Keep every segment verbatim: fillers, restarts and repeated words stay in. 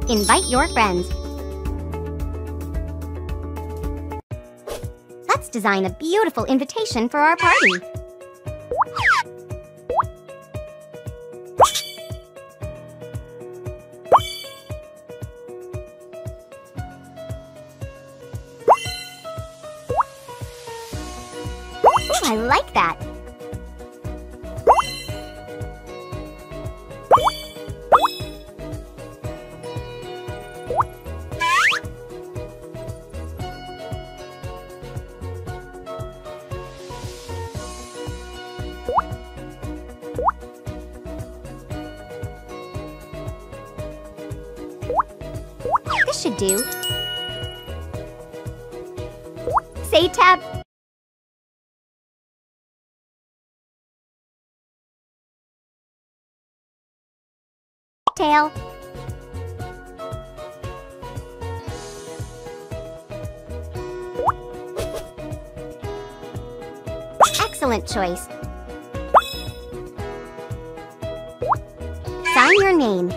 Invite your friends. Let's design a beautiful invitation for our party. Ooh, I like that. This should do. Say tab. Tail. Excellent choice. Sign your name.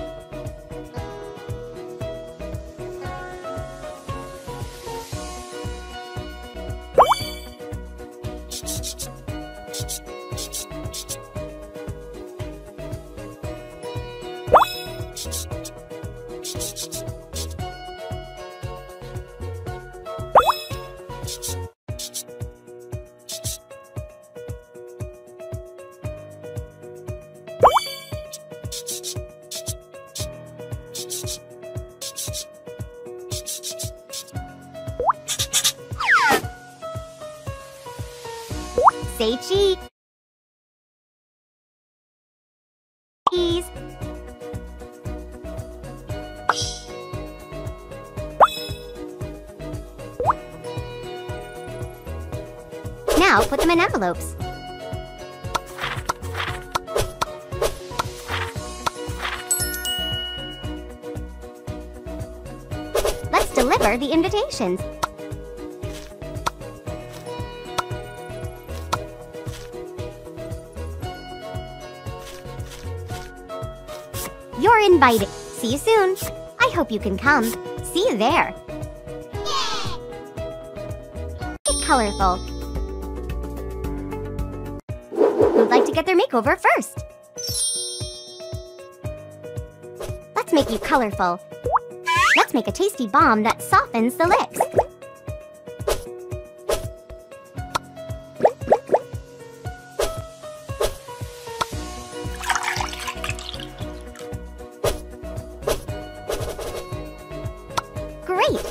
Say cheese. Cheese. Now put them in envelopes. Let's deliver the invitations. You're invited. See you soon. I hope you can come. See you there. Get colorful. Who'd like to get their makeover first? Let's make you colorful. Let's make a tasty balm that softens the lips. Great!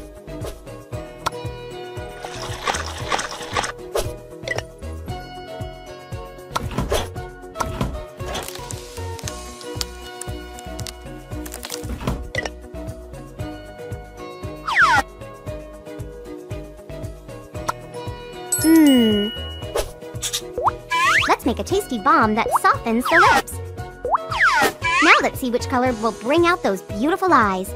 Mmm. Let's make a tasty balm that softens the lips. Now let's see which color will bring out those beautiful eyes.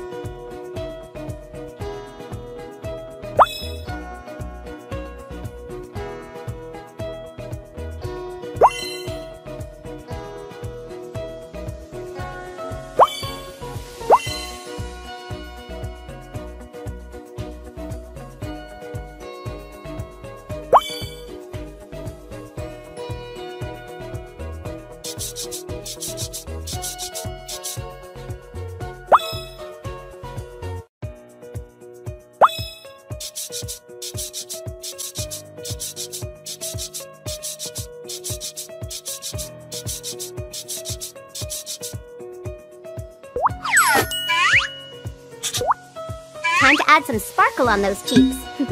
Time to add some sparkle on those cheeks.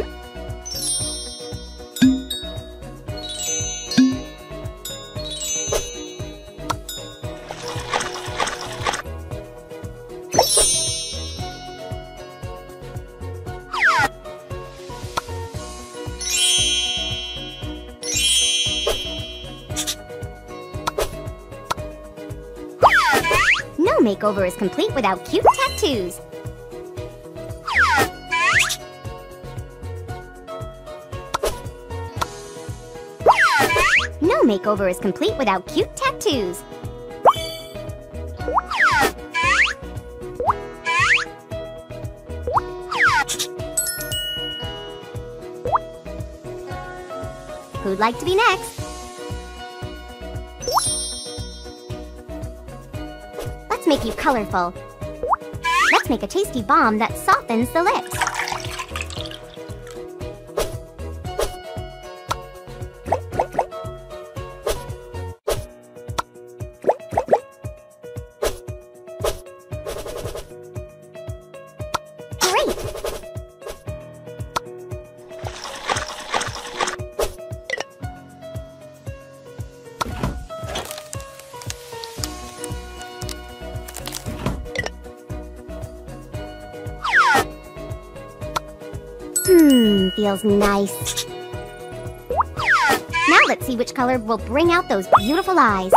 No makeover is complete without cute tattoos. No makeover is complete without cute tattoos. Who'd like to be next? Let's make you colorful. Let's make a tasty bomb that softens the lips. Great! Hmm, feels nice. Now let's see which color will bring out those beautiful eyes.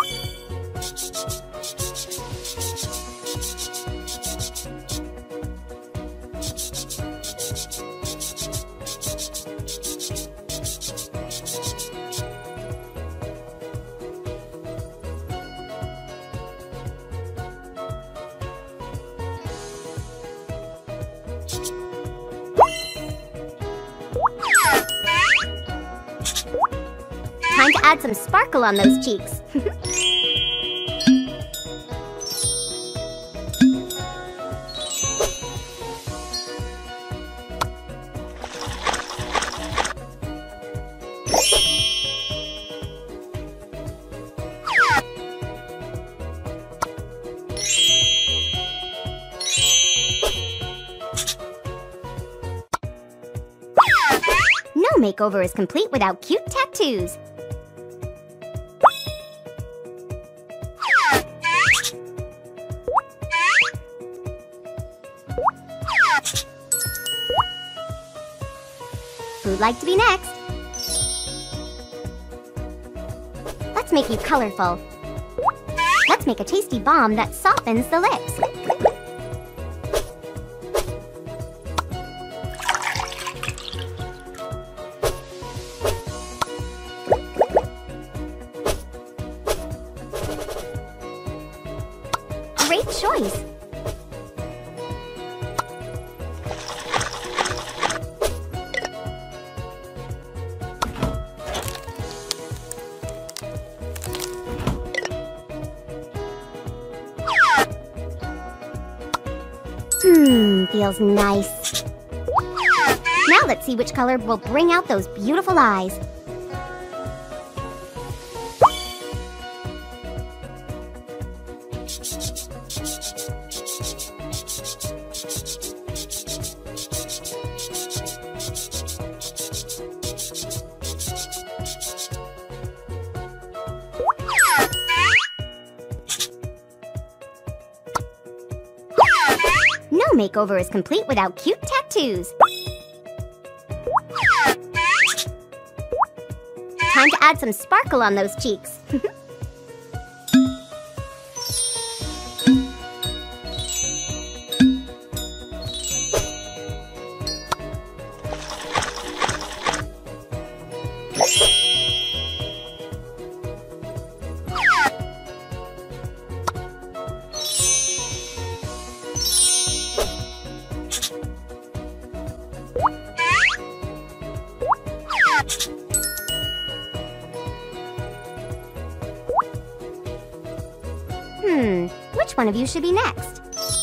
Time to add some sparkle on those cheeks. No makeover is complete without cute tattoos. Who'd like to be next? Let's make you colorful. Let's make a tasty bomb that softens the lips. Great choice! Hmm, feels nice. Now let's see which color will bring out those beautiful eyes. No makeover is complete without cute tattoos. Time to add some sparkle on those cheeks. Hmm, which one of you should be next?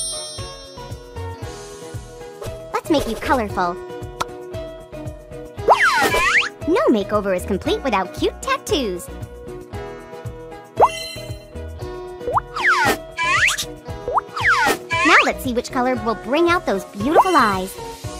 Let's make you colorful. No makeover is complete without cute tattoos. Now let's see which color will bring out those beautiful eyes.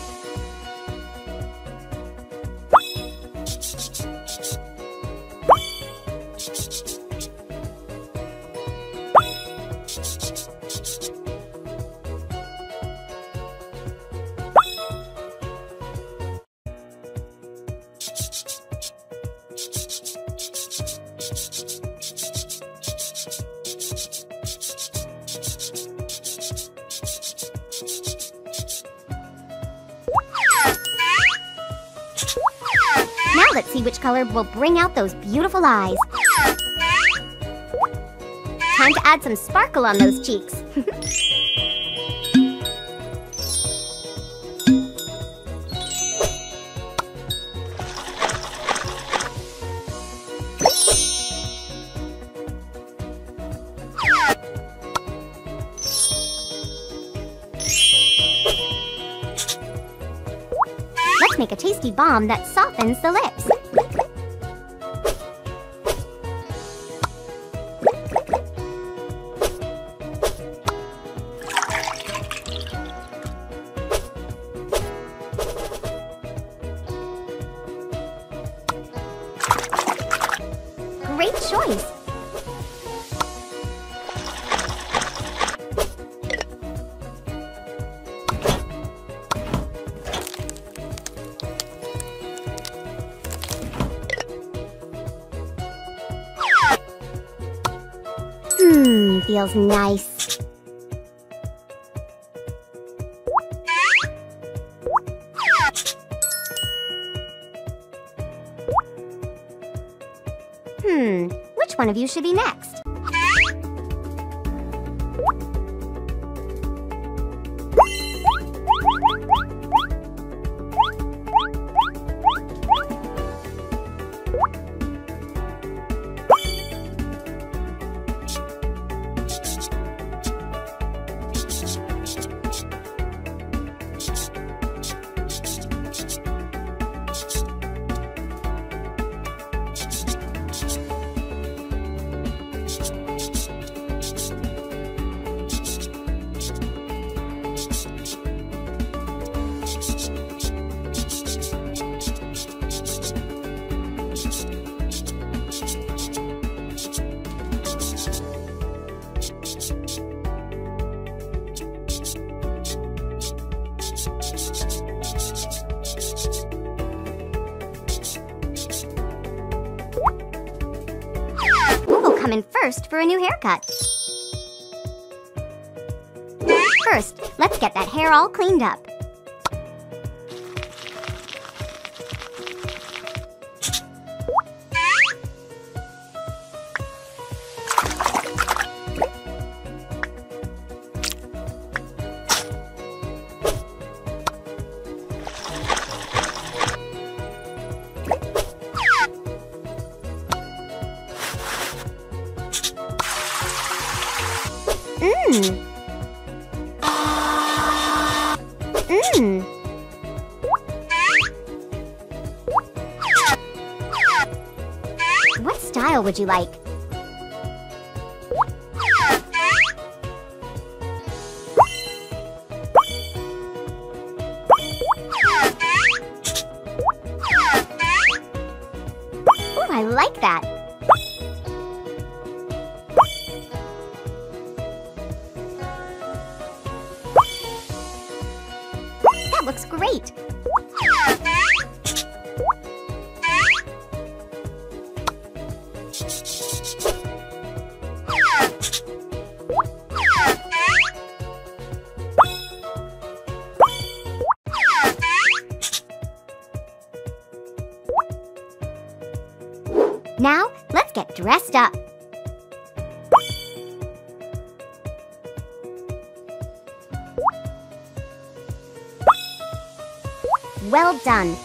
Now let's see which color will bring out those beautiful eyes. Time to add some sparkle on those cheeks. let's make a tasty balm that softens the lips. Great choice! Hmm, feels nice. Hmm, which one of you should be next? Come in first for a new haircut. First, let's get that hair all cleaned up. Mmm. Mmm. What style would you like? Ooh, I like that. That looks great! Now, let's get dressed up. Well done.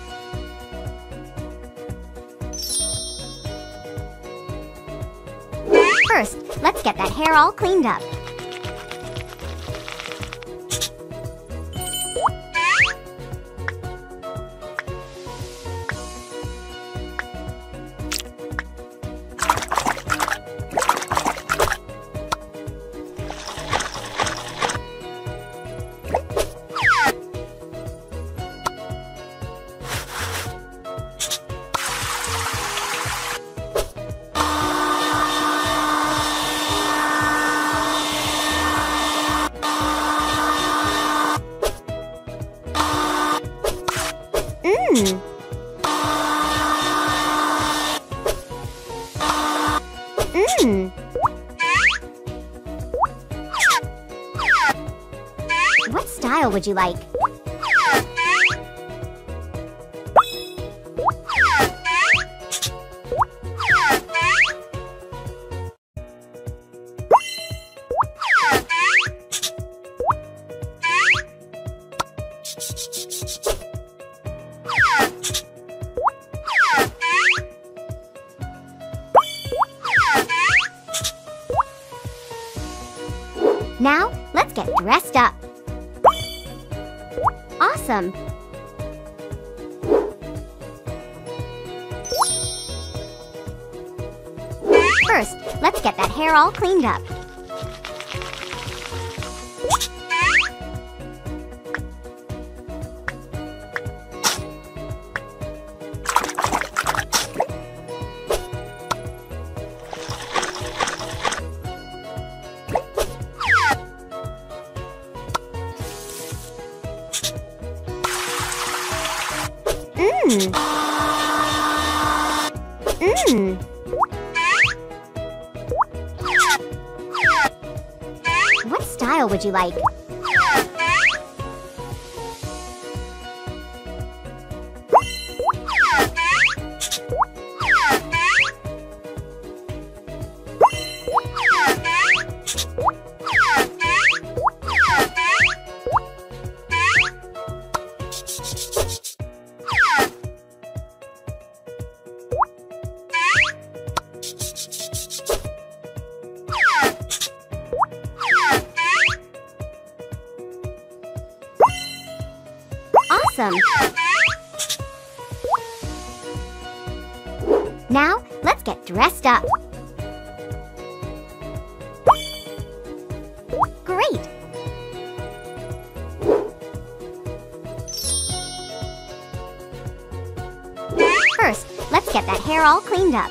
First, let's get that hair all cleaned up. Mmm. Mmm. What style would you like? Now, let's get dressed up. Awesome! First, let's get that hair all cleaned up. Mmm. Mmm. What style would you like? Awesome! Now, let's get dressed up. Great! First, let's get that hair all cleaned up.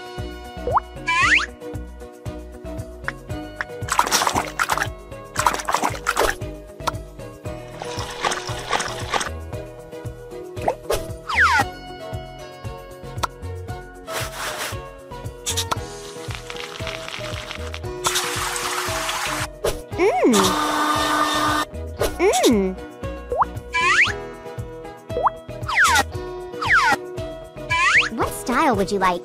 Mmm. Mmm. What style would you like?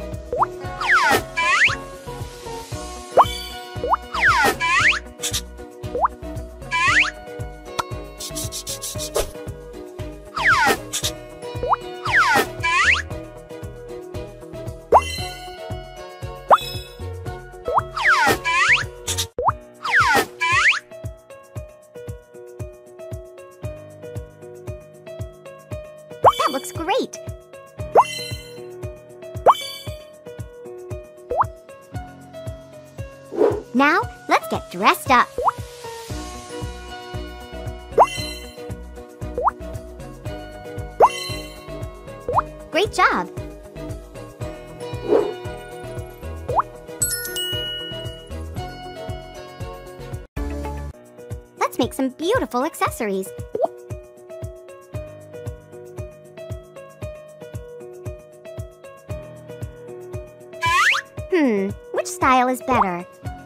That looks great! Now, let's get dressed up. Great job! Let's make some beautiful accessories. Hmm, which style is better?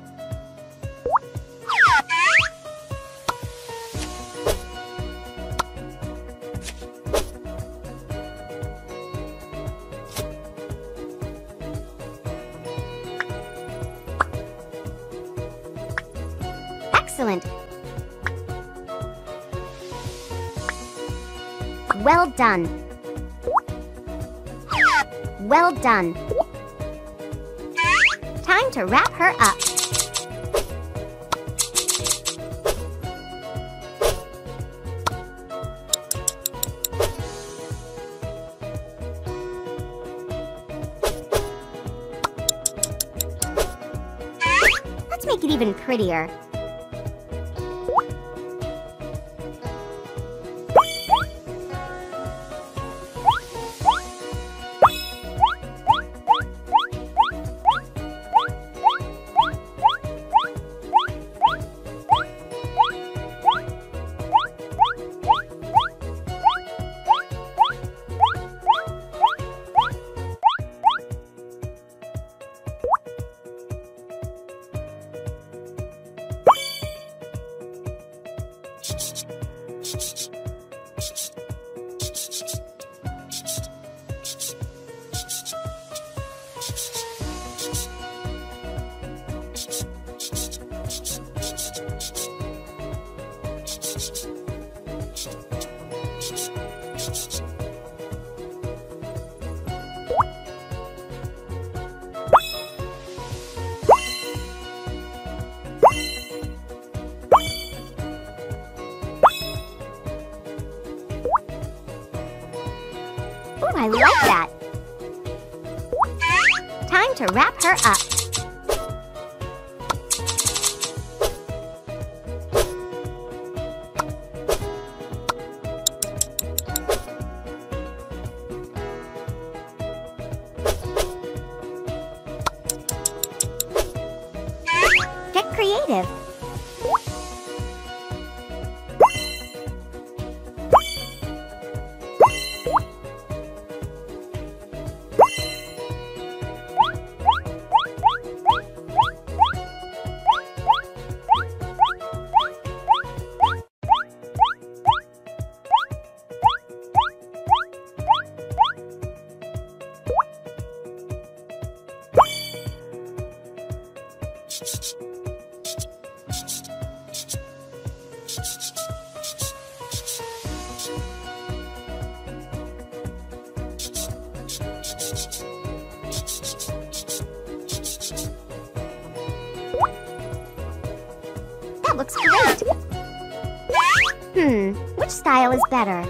Excellent! Well done! Well done! Time to wrap her up. Let's make it even prettier. Ooh, I like that! Time to wrap her up. creative. That looks great! Hmm, which style is better?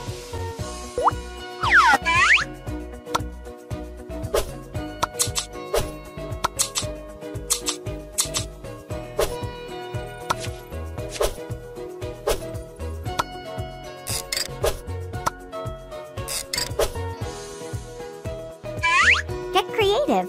Get creative!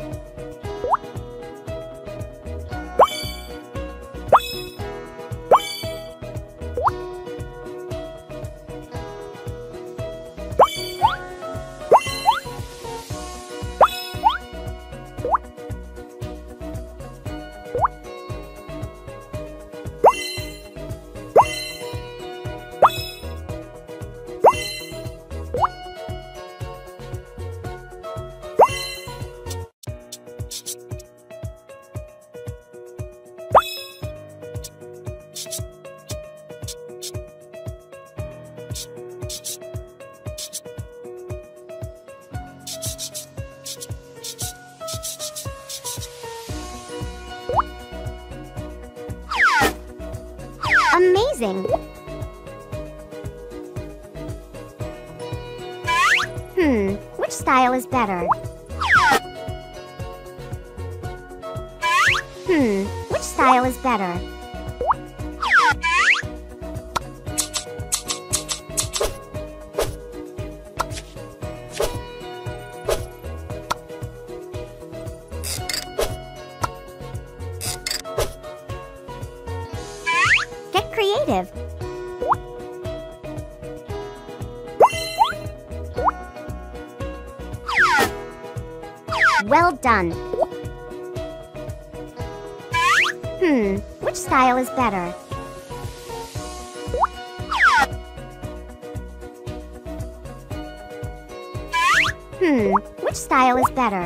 Amazing! Hmm, which style is better? Hmm, which style is better? Get creative! Well done! Hmm, which style is better? Hmm, which style is better?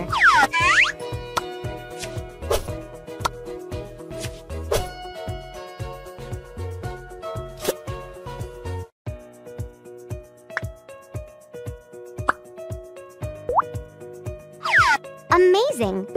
Amazing!